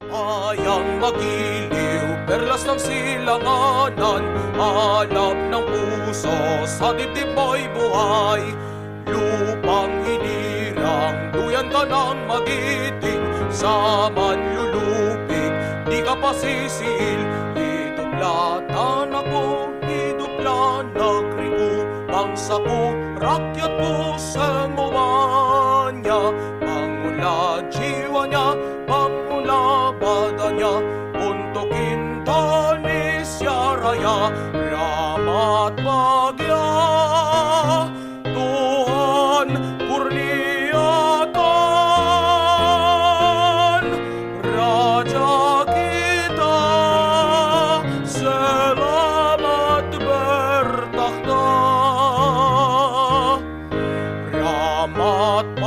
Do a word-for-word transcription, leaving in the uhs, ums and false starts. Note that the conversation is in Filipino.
Ayang magiliw, perlas ng silanganan, hanap ng puso, sa dibdib mo'y buhay. Lupang hinirang, duyan ka ng magiting, sa manlulupig, di ka pa sisil. Hiduplatan ako, hiduplan nagriku, bangsa ko, rakyat ko sa mawanya. Pangula jiwa niya, pangula badannya, untuk Indonesia Raya. Rahmat bagya Tuhan kurniakan, Raja kita selamat bertakhta. Rahmat